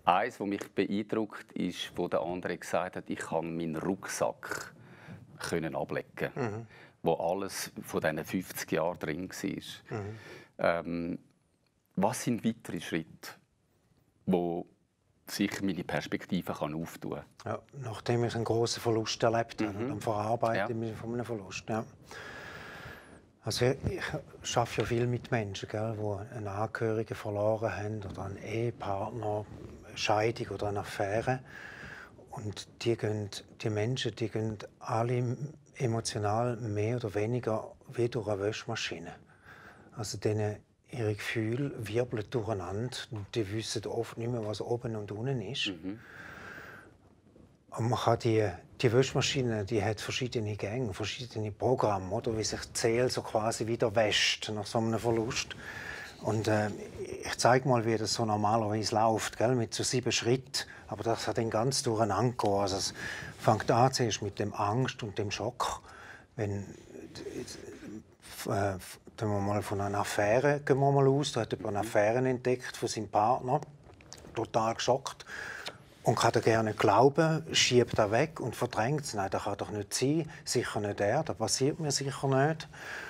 Eins, was mich beeindruckt, ist, wo der andere gesagt hat, ich kann meinen Rucksack ablegen, wo alles von diesen 50 Jahren drin war. Was sind weitere Schritte, wo sich meine Perspektive auftun kann? Ja, nachdem ich einen grossen Verlust erlebt habe, dann verarbeite ich von einem Verlust. Ja. Also ich arbeite ja viel mit Menschen, die einen Angehörigen verloren haben oder einen Ehepartner, eine Scheidung oder eine Affäre. Und die Menschen gehen alle emotional mehr oder weniger wie durch eine Waschmaschine. Also ihre Gefühle wirbeln durcheinander und die wissen oft nicht mehr, was oben und unten ist. Und man kann die Waschmaschine, die hat verschiedene Gänge, verschiedene Programme, oder, wie sich die Seele so quasi wieder wäscht nach so einem Verlust. Und ich zeige mal, wie das so normalerweise läuft, gell? Mit so 7 Schritten. Aber das hat dann ganz durcheinander gehen. Also es fängt an zuerst mit dem Angst und dem Schock. Wenn gehen wir mal von einer Affäre aus. Da hat jemand eine Affäre entdeckt von seinem Partner, total geschockt. Und kann er gerne glauben, schiebt er weg und verdrängt es. Nein, das kann doch nicht sein, sicher nicht er, das passiert mir sicher nicht.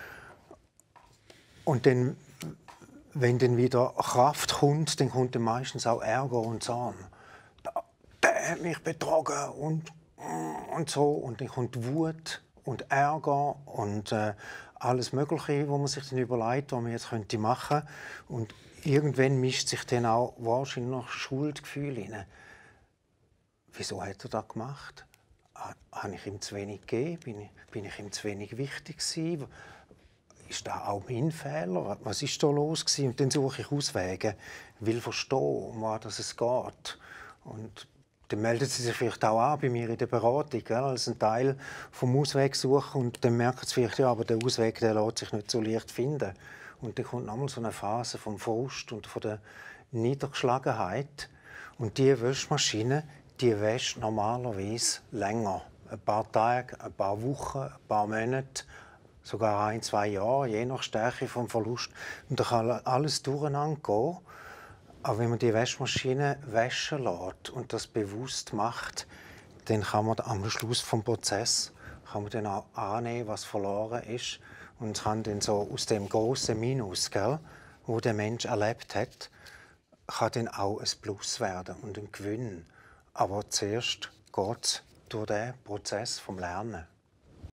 Und dann, wenn dann wieder Kraft kommt, dann kommt dann meistens auch Ärger und Zorn. Der hat mich betrogen und so. Und dann kommt Wut und Ärger und alles Mögliche, wo man sich dann überlegt, was man jetzt machen könnte. Und irgendwann mischt sich dann auch wahrscheinlich noch Schuldgefühl hinein. Wieso hat er das gemacht? Habe ich ihm zu wenig gegeben? Bin ich ihm zu wenig wichtig gewesen? Ist das auch mein Fehler? Was war da los gewesen? Und dann suche ich Auswege, will verstehen, um was es geht. Und dann meldet sie sich vielleicht auch an bei mir in der Beratung, gell, als ein Teil vom Ausweg suchen. Und dann merkt sie vielleicht, ja, aber der Ausweg, der lässt sich nicht so leicht finden. Und dann kommt nochmal so eine Phase vom Frust und von der Niedergeschlagenheit. Und diese Waschmaschine, die wäscht normalerweise länger. Ein paar Tage, ein paar Wochen, ein paar Monate, sogar 1, 2 Jahre, je nach Stärke des Verlusts. Und da kann alles durcheinander gehen. Aber wenn man die Waschmaschine waschen lässt und das bewusst macht, dann kann man am Schluss des Prozesses dann auch annehmen, was verloren ist. Und kann dann so aus dem grossen Minus, gell, wo der Mensch erlebt hat, kann dann auch ein Plus werden und ein Gewinn. Aber zuerst geht es durch den Prozess vom Lernen.